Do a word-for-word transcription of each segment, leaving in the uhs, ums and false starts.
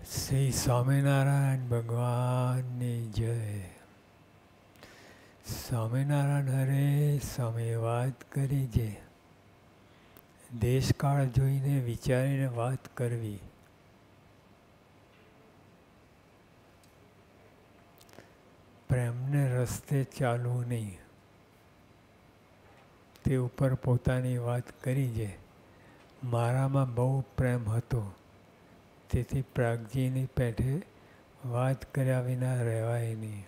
શ્રી સ્વામિનારાયણ ભગવાનની જય. સ્વામિનારાયણ હરે સ્વામીએ વાત કરી જે દેશકાળ જોઈને વિચારીને વાત કરવી. પ્રેમને રસ્તે ચાલવું નહીં. તે ઉપર પોતાની વાત કરી છે. મારામાં બહુ પ્રેમ હતો, તેથી પ્રાગજીની પેઠે વાત કર્યા વિના રહેવાય નહીં.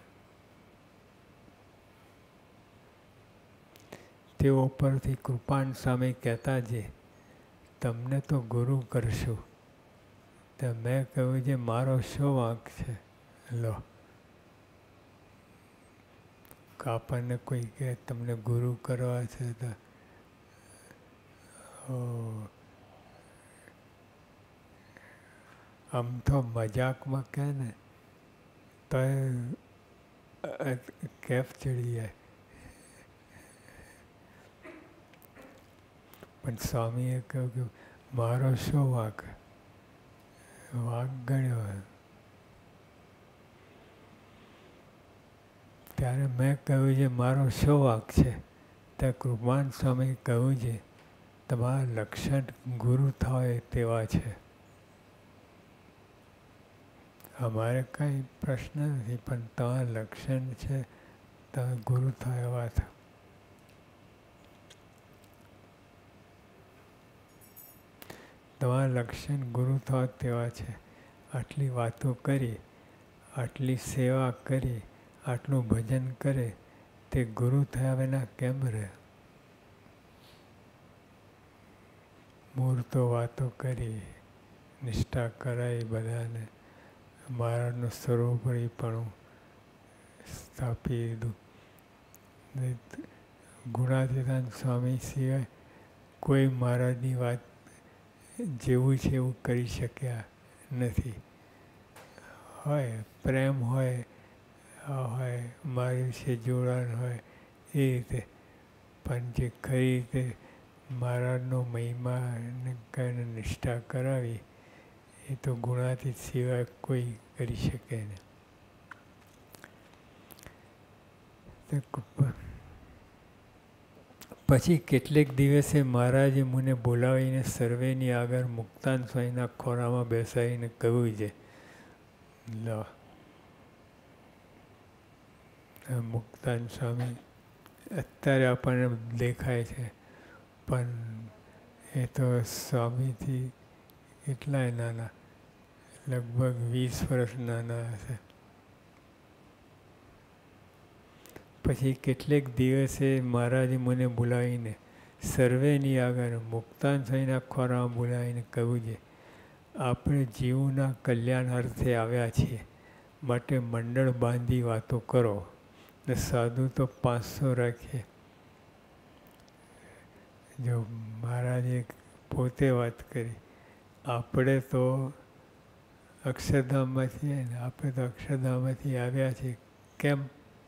તેઓ પરથી કૃપાન સ્વામી કહેતા છે, તમને તો ગુરુ કરશું. તો મેં કહ્યું છે મારો શું વાંક છે? લો, આપણને કોઈ કહે તમને ગુરુ કરવા છે તો આમ તો મજાકમાં કહે ને તો કેફ ચડી જાય. પણ સ્વામીએ કહ્યું કે મારો શું વાંક? વાંક ગણ્યો. ત્યારે મેં કહ્યું છે મારો શું વાંક છે? ત્યાં કૃપાન સ્વામી કહ્યું છે તમારા લક્ષણ ગુરુ થાય તેવા છે. અમારે કંઈ પ્રશ્ન નથી, પણ તમારા લક્ષણ છે તમે ગુરુ થાય એવા હતા. તમારા લક્ષણ ગુરુ થવા તેવા છે. આટલી વાતો કરી, આટલી સેવા કરી, આટલું ભજન કરે તે ગુરુ થયા વિના કેમ રહે? મૂર્તો વાતો કરી, નિષ્ઠા કરાવી બધાને, મહારાજનું સર્વોપરીપણું સ્થાપી દીધું. ગુણાતીતાન સ્વામી સિવાય કોઈ મહારાજની વાત જેવું છે એવું કરી શક્યા નથી. હોય પ્રેમ હોય, હોય મારી વિશે જોડાણ હોય એ રીતે, પણ જે ખરી રીતે મહારાજનો મહિમા અને કઈને નિષ્ઠા કરાવી એ તો ગુણાતીત સિવાય કોઈ કરી શકે નહીં. પછી કેટલેક દિવસે મહારાજે મને બોલાવીને સર્વેની આગળ મુક્તાન સ્વામીના ખોરામાં બેસાડીને કહ્યું છે, લો મુક્તાન સ્વામી અત્યારે આપણને દેખાય છે, પણ એ તો સ્વામીથી કેટલાય નાના, લગભગ વીસ વર્ષ નાના હશે. પછી કેટલેક દિવસે મહારાજે મને બોલાવીને સર્વેની આગળ મુક્તાન સ્વામીના ખોરામાં બોલાવીને કહ્યું છે, આપણે જીવના કલ્યાણ અર્થે આવ્યા છીએ, માટે મંડળ બાંધી વાતો કરો. ને સાધુ તો પાંચસો રાખીએ. જો મહારાજે પોતે વાત કરી, આપણે તો અક્ષરધામમાંથી ને આપણે તો અક્ષરધામમાંથી આવ્યા છીએ કેમ?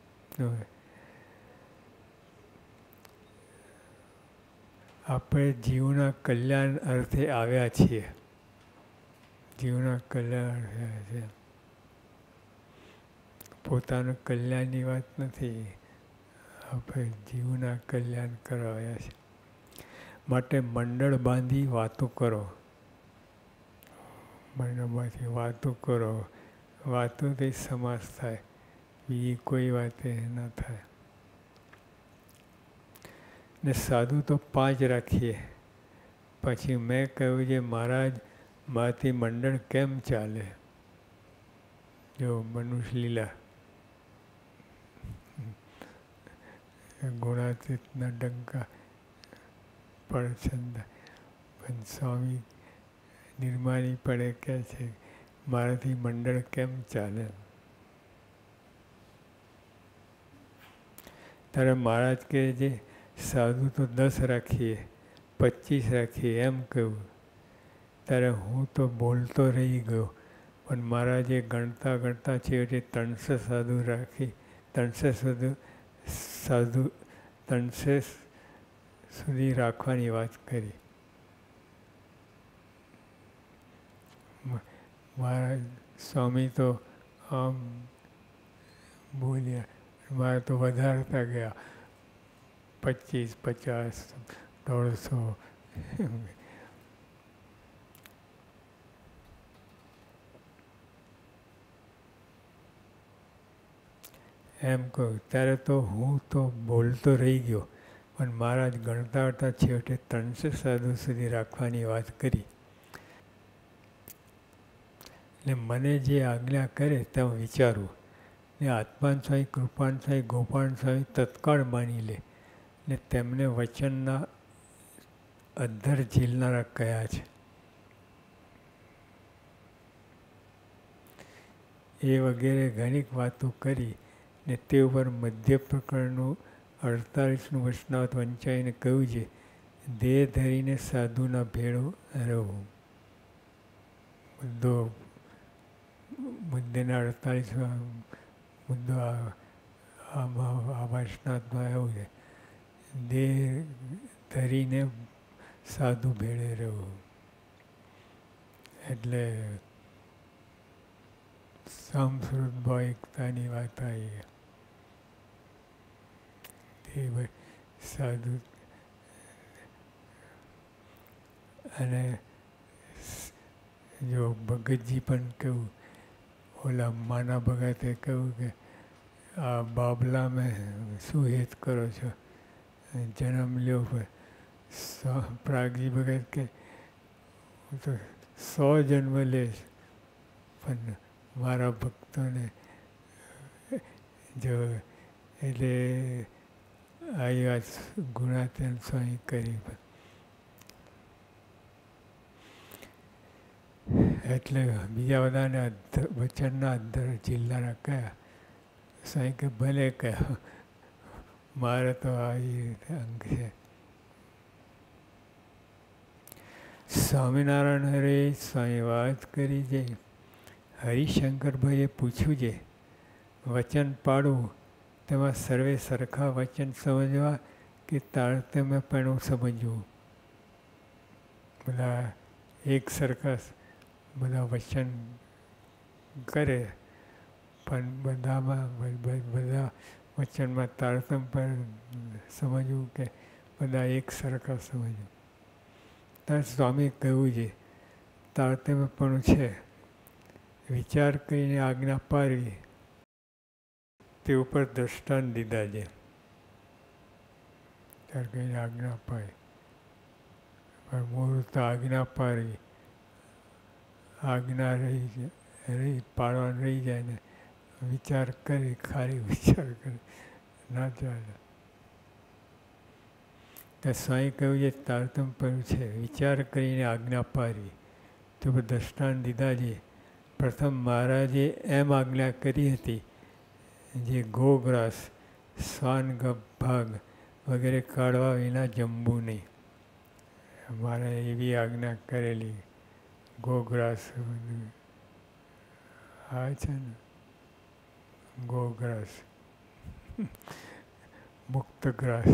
આપણે જીવના કલ્યાણ અર્થે આવ્યા છીએ. જીવના કલ્યાણ અર્થે છે. પોતાનું કલ્યાણની વાત નથી, આપણે જીવના કલ્યાણ કરવા આવ્યા છીએ. માટે મંડળ બાંધી વાતો કરો. મંડળમાંથી વાતો કરો. વાતોથી સમાસ થાય, બીજી કોઈ વાતે ના થાય. ને સાધુ તો પાંચ રાખીએ. પછી મેં કહ્યું છે મહારાજ મારાથી મંડળ કેમ ચાલે? જો મનુષ્ય લીલા ગુણાતીતના ડંકા પણ છંદ, પણ સ્વામી નિર્માની પડે કહે છે મારાથી મંડળ કેમ ચાલે? ત્યારે મહારાજ કહે છે સાધુ તો દસ રાખીએ, પચીસ રાખીએ એમ કહ્યું. ત્યારે હું તો બોલતો રહી ગયો, પણ મહારાજે ગણતા ગણતા છેવટે ત્રણસો સાધુ રાખી, ત્રણસો સાધુ સાધુ ત્રણસો સુધી રાખવાની વાત કરી. મારા સ્વામી તો આમ બોલ્યા, મારે તો વધારતા ગયા, પચીસ પચાસ દોઢસો. એમ કહું ત્યારે તો હું તો બોલતો રહી ગયો, પણ મહારાજ ગણતા હતા છેવટે ત્રણસો સાધુ સુધી રાખવાની વાત કરી. એટલે મને જે આજ્ઞા કરે તેમ વિચારવું ને આત્માન સ્વામી, કૃપાન સ્વામી, ગોપાલ સ્વામી તત્કાળ માની લે ને તેમને વચનના અધ્ધર ઝીલનારા કયા છે. એ વગેરે ઘણીક વાતો કરી ને તે ઉપર મધ્ય પ્રકરણનું અડતાલીસનું વચનાવત વંચાઈને કહ્યું છે, દેહ ધરીને સાધુના ભેળો રહેવું. મુદ્દો મુદ્દેના અડતાલીસમાં મુદ્દો આમાં આ વચનાવતમાં એવું છે, દેહ ધરીને સાધુ ભેળે રહેવું. એટલે સમશ્રુત ભાવ એકતાની વાત આવી. એ સાધુ અને જો ભગતજી પણ કહ્યું, ઓલા માના ભગતે કહ્યું કે આ બાબલા મેં શું હેત કરો છો, જન્મ લ્યો. પર પ્રાગજી ભગત કે હું તો સો જન્મ લઈશ પણ મારા ભક્તોને જો એટલે આવી વાત ગુણાતીત સ્વામી કરી. એટલે બીજા બધાને વચનના અધ્ધર ઝીલનારા કયા. સ્વામી કે ભલે કયા, મારે તો આવી અંગ છે. સ્વામિનારાયણ હરે સ્વામી વાત કરી છે. હરિશંકરભાઈએ પૂછ્યું છે, વચન પાડવું તેમાં સર્વે સરખા વચન સમજવા કે તારતમ્યપણું સમજવું. બધા એક સરખા બધા વચન કરે પણ બધામાં બધા વચનમાં તારતમ્ય સમજવું કે બધા એક સરખા સમજવું. ત્યાં સ્વામી કહ્યું છે તારતમ્યપણું છે, વિચાર કરીને આજ્ઞા પાડવી તે ઉપર દ્રષ્ટાંત દીધા છે. વિચાર કરીને આજ્ઞા પાડી પણ મૂળ તો આજ્ઞા પાડવી, આજ્ઞા રહી રહી પાડવાનું રહી જાય ને વિચાર કરી ખાલી વિચાર કરી ના ચાલે. ત્યાં સ્વામી કહ્યું છે તારતમ્ય છે, વિચાર કરીને આજ્ઞા પાડવી તે ઉપર દ્રષ્ટાંત દીધા છે. પ્રથમ મહારાજે એમ આજ્ઞા કરી હતી, જે ગોગ્રાસ, શ્વાન ભાગ વગેરે કાઢવા વિના જમવું નહીં. મારે એવી આજ્ઞા કરેલી. ગોગ્રાસ આવે છે ને, ગોગ્રાસ મુક્ત ગ્રાસ.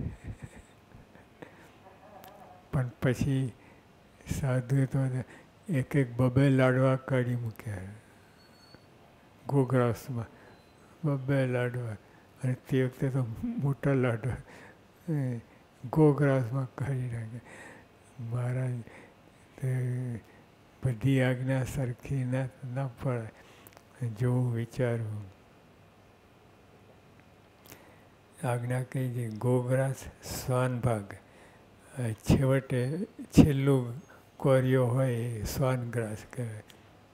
પણ પછી સાધુએ તો એક એક બબે લાડવા કાઢી મૂક્યા ગોગ્રાસમાં, બબે લાડવા. અને તે વખતે તો મોટા લાડવા ગોગ્રાસમાં કાઢી નાખ્યા. મહારાજ તે બધી આજ્ઞા સરખી ના ના પડે, જોવું વિચારવું. આજ્ઞા કહી છે ગોગ્રાસ, શ્વાન ભાગ. છેવટે છેલ્લું કોરિયો હોય એ શ્વાનગ્રાસ કહેવાય.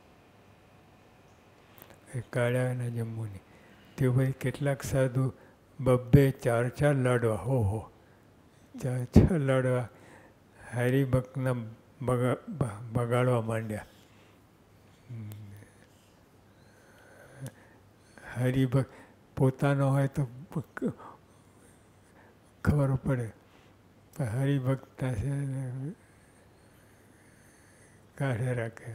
એ કાઢ્યા ના જમવું નહીં. તે ભાઈ કેટલાક સાધુ બબ્બે ચાર ચાર લાડવા, હો હો ચાર ચાર લાડવા હરિભક્તના બગા બગાડવા માંડ્યા. હરિભક્ત પોતાનો હોય તો ખબર પડે, હરિભક્ત છે કાઢે રાખે.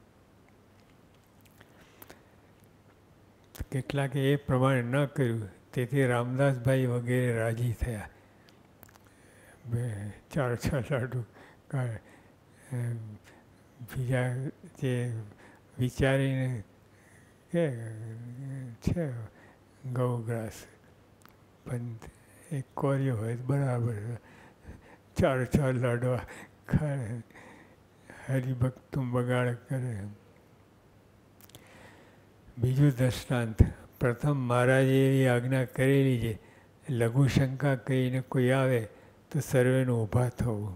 કેટલાકે એ પ્રમાણે ન કર્યું, તેથી રામદાસભાઈ વગેરે રાજી થયા. બે ચાર છ લાડુ કાઢે. બીજા જે વિચારીને કે છે ગૌગ્રાસ, પણ એ કોર્યો હોય બરાબર, ચાર ચાર લાડવા ખાય, હરિભક્તું બગાડ કરે. બીજું દ્રષ્ટાંત, પ્રથમ મહારાજે એવી આજ્ઞા કરેલી છે, લઘુશંકા કહીને કોઈ આવે તો સર્વેનું ઊભા થવું.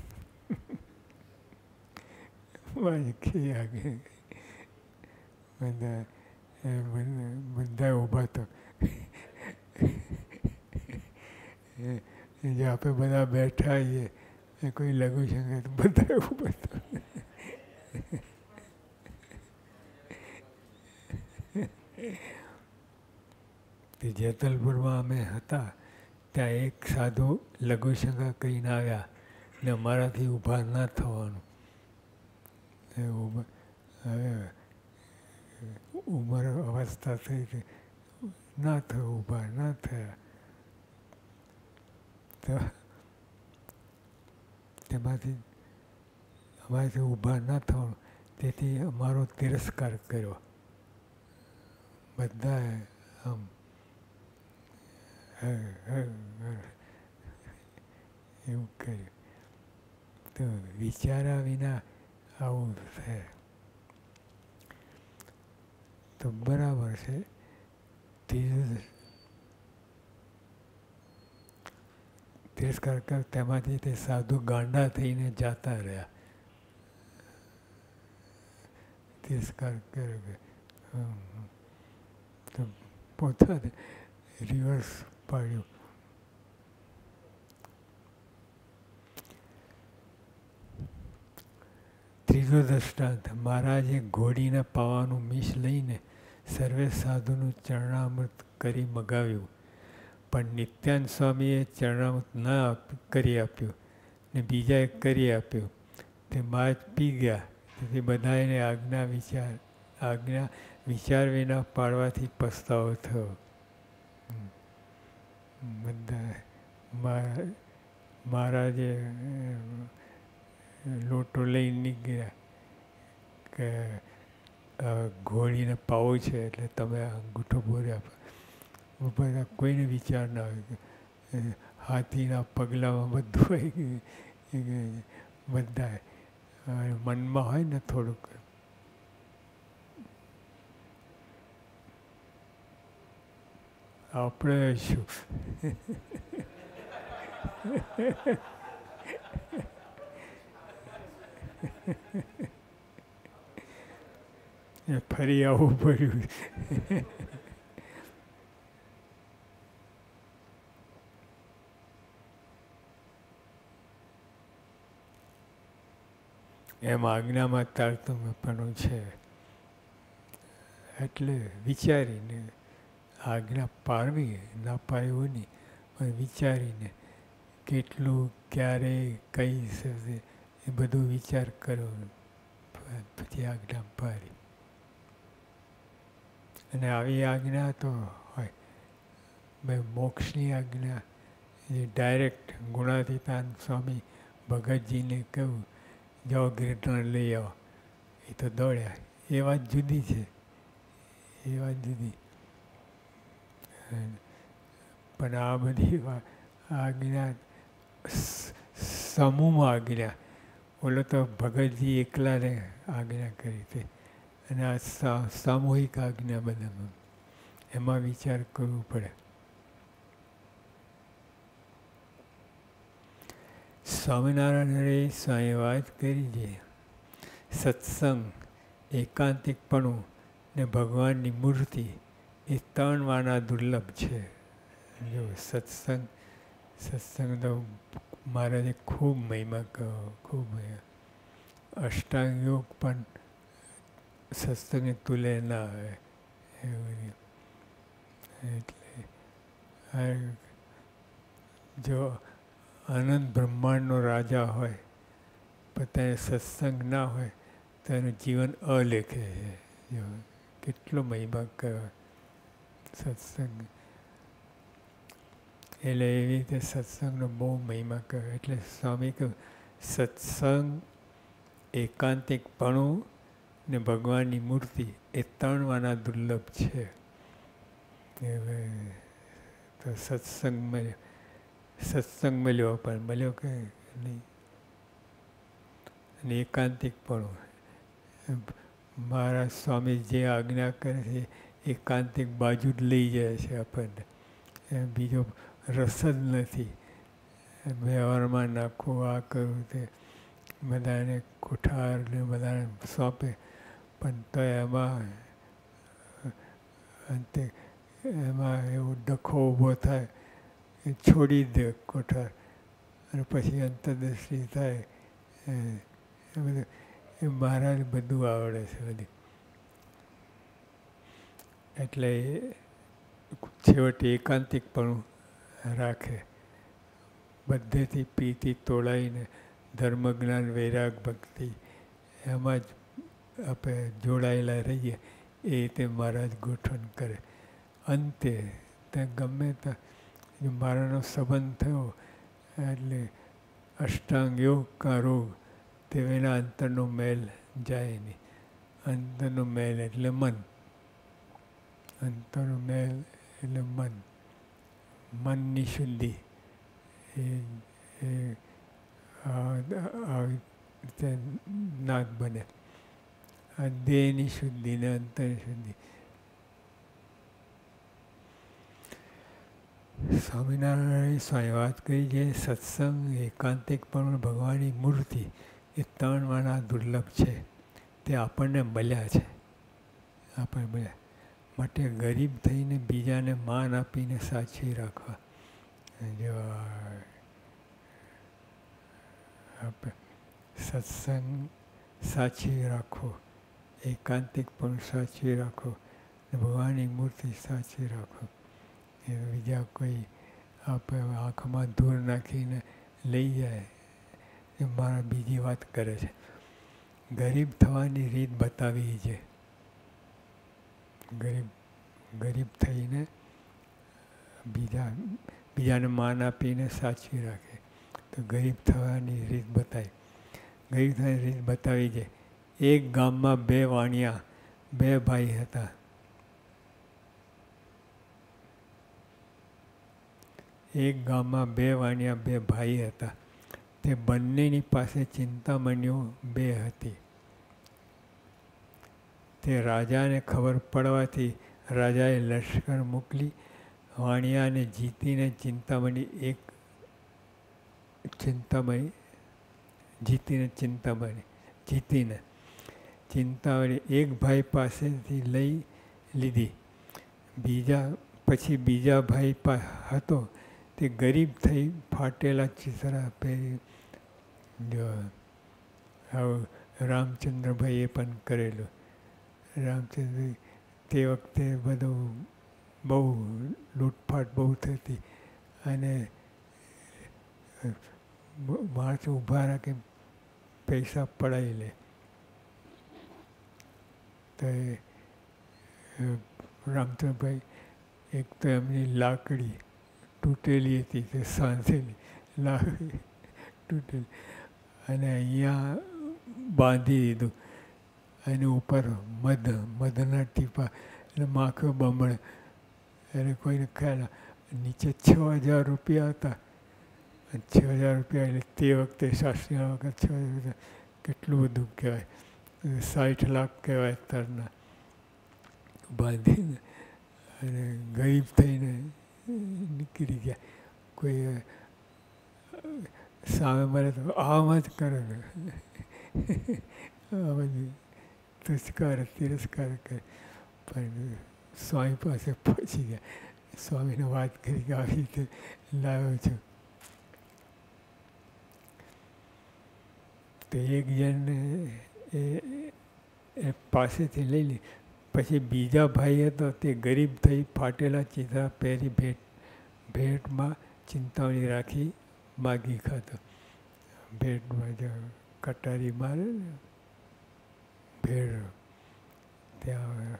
બધા બધા ઊભા થવું. જે આપણે બધા બેઠા છીએ કોઈ લઘુશંકા તો બધા ઊભા થવું. જેતલપુરમાં અમે હતા ત્યાં એક સાધુ લઘુશંકા કરીને આવ્યા ને અમારાથી ઊભા ના થવાનું. હવે ઉંમર અવસ્થા થઈ કે ના થયું, ઊભા ના થયા. તો તેમાંથી અમારાથી ઊભા ના થવાનું, તેથી અમારો તિરસ્કાર કર્યો. બધાએ આમ એવું કર્યું. તો વિચાર્યા વિના આવું થાય તો બરાબર છે. ત્રીજું તિરસ્કાર કર, તેમાંથી તે સાધુ ગાંડા થઈને જતા રહ્યા. તિરસ્કાર કર્યો તો પોતાને રિવર્સ પાડ્યું. ત્રીજો દ્રષ્ટાંત, મહારાજે ઘોડીના પાવાનું મીશ લઈને સર્વે સાધુનું ચરણામૃત કરી મગાવ્યું, પણ નિત્યાનંદ સ્વામીએ ચરણામૃત ના કરી આપ્યું ને બીજાએ કરી આપ્યું. તે મહારાજ પી ગયા. તેથી બધાને આજ્ઞા વિચાર આજ્ઞા વિચાર વિના પાડવાથી પસ્તાવો થયો. બધા મહારાજે લોટો લઈને નીકળ્યા કે ઘોડીને પાવો છે એટલે તમે અંગૂઠો બોર્યા. બધા કોઈને વિચાર ના હોય કે હાથીના પગલામાં બધું હોય, બધા મનમાં હોય ને થોડુંક આપણે શું ફરી આવવું પડ્યું. એમ આજ્ઞામાં તારતમ્યપણું છે. એટલે વિચારીને આજ્ઞા પાળવી, ના પાળવી નહીં, પણ વિચારીને કેટલું, ક્યારે, કઈ હિસાબે એ બધું વિચાર કરો પછી આજ્ઞા પાળી. અને આવી આજ્ઞા તો હોય ભાઈ, મોક્ષની આજ્ઞા એ ડાયરેક્ટ ગુણાતીતાન સ્વામી ભગતજીને કહ્યું જાઓ ગિરનાર લઈ આવો, એ તો દોડ્યા. એ વાત જુદી છે, એ વાત જુદી. પણ આ બધી આજ્ઞા સમૂહમાં આજ્ઞા, ઓલો તો ભગતજી એકલાને આજ્ઞા કરી હતી, અને આ સામૂહિક આજ્ઞા બધામાં, એમાં વિચાર કરવો પડે. સ્વામિનારાયણ સ્વામી વાત કરી છે, સત્સંગ, એકાંતિકપણું ને ભગવાનની મૂર્તિ એ ત્રણ વાના દુર્લભ છે. જો સત્સંગ સત્સંગ તો મહારાજે ખૂબ મહિમા કહ્યો, ખૂબ મહિમા. અષ્ટાંગ યોગ પણ સત્સંગને તુલે ના આવે એવું. એટલે જો અનંત બ્રહ્માંડનો રાજા હોય પણ તેને સત્સંગ ના હોય તો એનું જીવન અલેખે છે. જો કેટલો મહિમા કહેવાય સત્સંગ. એટલે એવી રીતે સત્સંગનો બહુ મહિમા કહેવાય. એટલે સ્વામી કહ્યું સત્સંગ, એકાંતિકપણું ને ભગવાનની મૂર્તિ એ ત્રણવાના દુર્લભ છે. તો સત્સંગ મળ્યો સત્સંગ મળ્યો પણ મળ્યો કે નહીં. અને એકાંતિકપણું મારા સ્વામી જે આજ્ઞા કરે છે એકાંતિક બાજુ જ લઈ જાય છે આપણને. બીજો રસ જ નથી. વ્યવહારમાં નાખવું, આ કરવું, તે બધાને કોઠારને બધાને સોંપે પણ તો એમાં અંતે એમાં એવો ડખો ઊભો થાય એ છોડી દે કોઠાર અને પછી અંતરદૃષ્ટિ થાય. એ બધું એ મહારાજ બધું આવડે છે બધી. એટલે છેવટે એકાંતિકપણું રાખે. બધેથી પ્રીતિ તોડાઈને ધર્મ જ્ઞાન વૈરાગ ભક્તિ એમાં જ આપણે જોડાયેલા રહીએ એ રીતે મહારાજ ગોઠવણ કરે. અંતે ત્યાં ગમે ત્યાં મારાનો સંબંધ થયો એટલે અષ્ટાંગ યોગ કા રોગ તે વિના અંતરનો મેલ જાય નહીં. અંતરનો મેલ એટલે મન. અંતરનો મેલ એટલે મન. મનની શુદ્ધિ એ એ આવી રીતે નાદ બને. આ દેહની શુદ્ધિ ને અંતરની શુદ્ધિ. સ્વામિનારાયણ સ્વામી વાત કરી છે સત્સંગ એકાંતિકપણું ભગવાનની મૂર્તિ એ ત્રણવાના દુર્લભ છે. તે આપણને મળ્યા છે. આપણને મળ્યા માટે ગરીબ થઈને બીજાને માન આપીને સાચવી રાખવા. જો આપણે સત્સંગ સાચવી રાખો, એકાંતિક પણ સાચવી રાખો, ભગવાનની મૂર્તિ સાચવી રાખો. એ બીજા કોઈ આપણે આંખમાં ધૂળ નાખીને લઈ જાય એ મારા બીજી વાત કરે છે. ગરીબ થવાની રીત બતાવી છે. ગરીબ ગરીબ થઈને બીજા બીજાને માન આપીને સાચવી રાખે તો ગરીબ થવાની રીત બતાવી. ગરીબ થવાની રીત બતાવી છે. એક ગામમાં બે વાણિયા બે ભાઈ હતા. એક ગામમાં બે વાણિયા બે ભાઈ હતા. તે બંનેની પાસે ચિંતામણીઓ બે હતી. તે રાજાને ખબર પડવાથી રાજાએ લશ્કર મોકલી વાણિયાને જીતીને ચિંતામણી એક ચિંતામણી જીતીને ચિંતામણી જીતીને ચિંતામણી એક ભાઈ પાસેથી લઈ લીધી. બીજા પછી બીજા ભાઈ પા હતો તે ગરીબ થઈ ફાટેલા ચિતરા પહેરી. આવું રામચંદ્રભાઈએ પણ કરેલું. રામચંદ્ર તે વખતે બધું બહુ લૂંટફાટ બહુ થતી અને માણસો ઊભા રાખે પૈસા પડાવી લે. તો એ રામચંદ્રભાઈ એક તો એમની લાકડી તૂટેલી હતી તે સાંધેલી લાકડી તૂટેલી અને અહીંયા બાંધી દીધું. એની ઉપર મધ મધના ટીપા એટલે માખો બમણે એને કોઈને ખ્યાલ. નીચે છ હજાર રૂપિયા હતા. છ હજાર રૂપિયા એટલે તે વખતે શાસ્ત્રી વખત છ હજાર રૂપિયા કેટલું બધું કહેવાય. સાઠ લાખ કહેવાય અત્યારના. બાંધીને અને ગરીબ થઈને નીકળી ગયા. કોઈ સામે મળે તો આમ જ કરે આ બધું તિરસ્કાર તિરસ્કાર કરે. પણ સ્વામી પાસે પહોંચી ગયા. સ્વામીને વાત કરી કે આવી રીતે લાવ્યો છું. તો એક જણને એ એ પાસેથી લઈ લી. પછી બીજા ભાઈ હતો તે ગરીબ થઈ ફાટેલા ચિત્રા પહેરી ભેટ ભેટમાં ચિંતામણી રાખી માગી ખાતો. ભેટમાં જો કટારી મારે ને ભેડ ત્યાં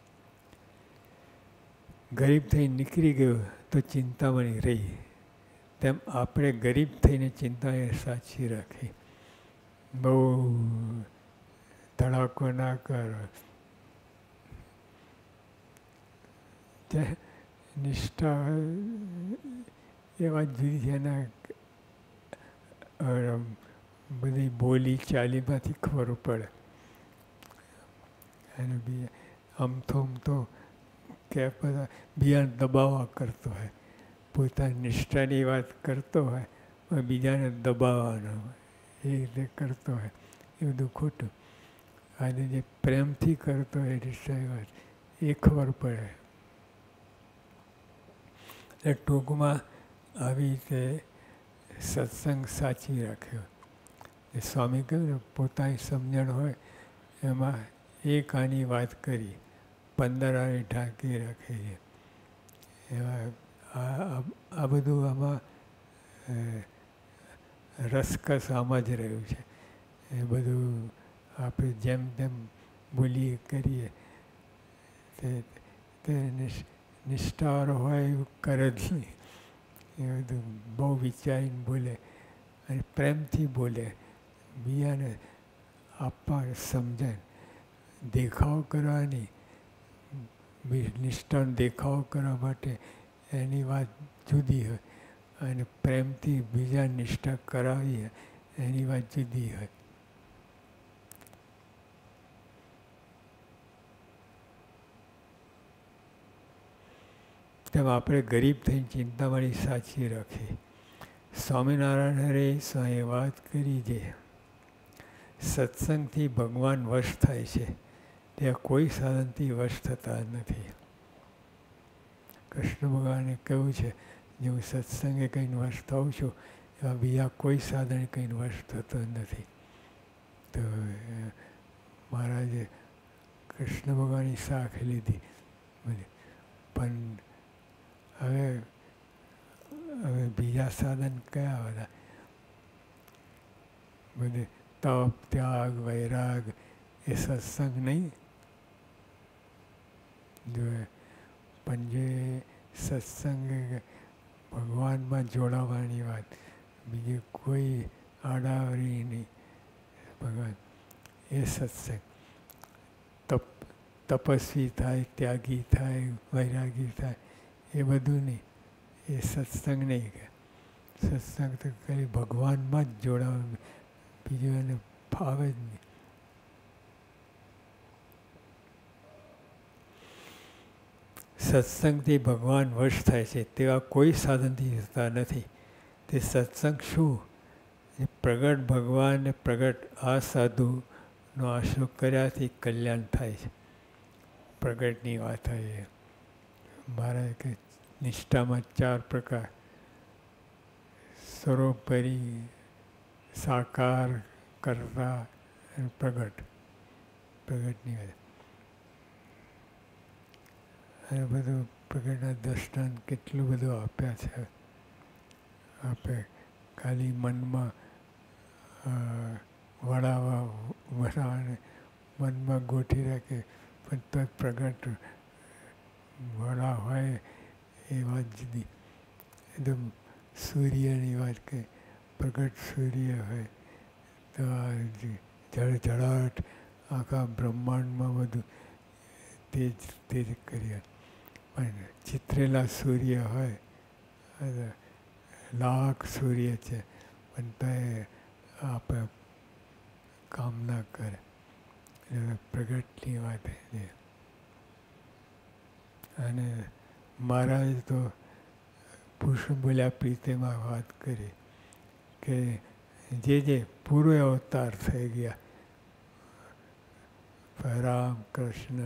ગરીબ થઈ નીકળી ગયો તો ચિંતામણી રહી. તેમ આપણે ગરીબ થઈને ચિંતામણી સાચી રાખી. બહુ ધડાકો ના કરો. નિષ્ઠા એ વાત જુદી છે. એના બધી બોલી ચાલીમાંથી ખબર પડે. અને બીજા આમથોમ તો કે બધા બીજાને દબાવવા કરતો હોય, પોતાની નિષ્ઠાની વાત કરતો હોય પણ બીજાને દબાવવાનો હોય, એ રીતે કરતો હોય, એ બધું ખોટું. આજે જે પ્રેમથી કરતો હોય નિષ્ઠાની વાત એ ખબર પડે. એટલે ટૂંકમાં આવી રીતે સત્સંગ સાચવી રાખ્યો. એ સ્વામી કહ્યું ને પોતાની સમજણ હોય એમાં એક આની વાત કરી, પંદર આની ઢાંકી રાખી છે. એવા આ આ બધું આમાં રસકસ આમાં જ રહ્યું છે. એ બધું આપણે જેમ તેમ બોલીએ કરીએ તે તે નિષ્ઠાવાળો હોય એવું કરે જ નહીં. એ બધું બહુ વિચારીને બોલે અને પ્રેમથી બોલે, બીજાને આપવા સમજણ. દેખાવ કરવાની, નિષ્ઠાનો દેખાવ કરવા માટે એની વાત જુદી હોય અને પ્રેમથી બીજા નિષ્ઠા કરાવીએ એની વાત જુદી હોય. તેમ આપણે ગરીબ થઈને ચિંતામણી સાચી રાખી. સ્વામિનારાયણ હરે સ્વામી વાત કરી છે સત્સંગથી ભગવાન વશ થાય છે, ત્યાં કોઈ સાધનથી વશ થતા નથી. કૃષ્ણ ભગવાને કહ્યું છે જે હું સત્સંગે કંઈને વશ થાઉં છું એવા બીજા કોઈ સાધન કંઈને વશ થતો નથી. તો મહારાજે કૃષ્ણ ભગવાનની સાખ લીધી બધી. પણ હવે હવે બીજા સાધન કયા બધા? બધે તપ, ત્યાગ, વૈરાગ એ સત્સંગ નહીં. જો પણ જે સત્સંગ ભગવાનમાં જોડાવાની વાત, બીજી કોઈ આડાવરી નહીં. ભગવાન એ સત્સંગ. તપ તપસ્વી થાય, ત્યાગી થાય, વૈરાગી થાય એ બધું નહીં. એ સત્સંગ નહીં. કે સત્સંગ તો ખાલી ભગવાનમાં જ જોડાવાનું, બીજું એને ફાવે જ નહીં. સત્સંગથી ભગવાન વશ થાય છે તેવા કોઈ સાધનથી થતા નથી. તે સત્સંગ શું? એ પ્રગટ ભગવાનને પ્રગટ આ સાધુનો આશરો કર્યાથી કલ્યાણ થાય છે. પ્રગટની વાત આવી. મહારાજ કે નિષ્ઠામાં ચાર પ્રકાર: સર્વોપરી, સાકાર, કર્તા અને પ્રગટ. પ્રગટની વાત અને બધું પ્રગટના દર્શન કેટલું બધું આપ્યા છે. આપે ખાલી મનમાં વળાવા વળાવાને મનમાં ગોઠવી રાખે પણ તો પ્રગટ વળા હોય એ વાત જુદી. એકદમ સૂર્યની વાત કે પ્રગટ સૂર્ય હોય તો આ જળઝળાટ આખા બ્રહ્માંડમાં બધું તેજ તેજ કર્યા. પણ ચિત્રેલા સૂર્ય હોય, લાખ સૂર્ય છે પણ તો એ આપણે કામ ના કરે. પ્રગટની વાત છે. અને મહારાજ તો પુરુષ બોલ્યા પ્રીતિમાં વાત કરી કે જે જે પૂર્વ અવતાર થઈ ગયા, રામ, કૃષ્ણ,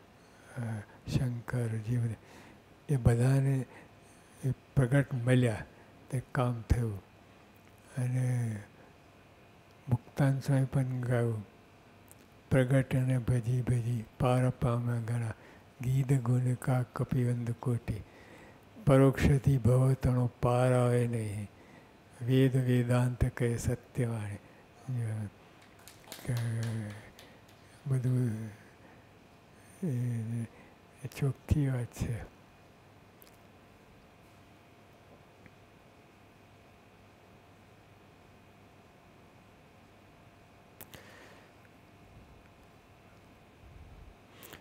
શંકર, જીવ, એ બધાને એ પ્રગટ મળ્યા તે કામ થયું. અને મુક્તાન સ્વામી પણ ગાયું, પ્રગટને ભજી ભજી પાર પામે ઘણા, ગીત ગુણ કા કપિવંદ કોટી, પરોક્ષથી ભવ તણો પાર આવે નહીં, વેદ વેદાંત કહે સત્યવાણી. બધું એ ચોખ્ખી વાત છે.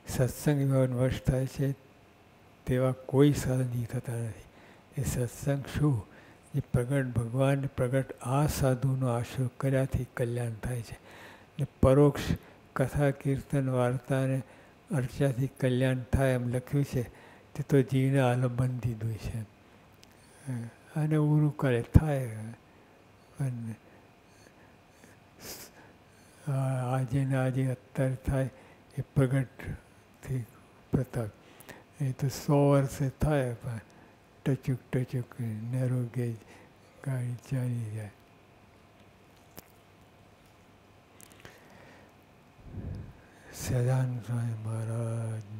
સત્સંગ એવા વશ થાય છે તેવા કોઈ સાધનથી થતા નથી. એ સત્સંગ શું? એ પ્રગટ ભગવાન પ્રગટ આ સાધુનો આશરો કર્યાથી કલ્યાણ થાય છે. ને પરોક્ષ કથા કીર્તન વાર્તા અને અર્ચાથી કલ્યાણ થાય એમ લખ્યું છે તે તો જીવને આલંબન દીધું છે. અને ઉરું કરે થાય. અને આજે ને આજે અત્યારે થાય એ પ્રગટથી પ્રતાપ. એ તો સો વર્ષે થાય પણ ટચુક ટચુક નેરો ગેજ ગાડી ચાલી જાય. સદાનંદ સ્વામી મહારાજ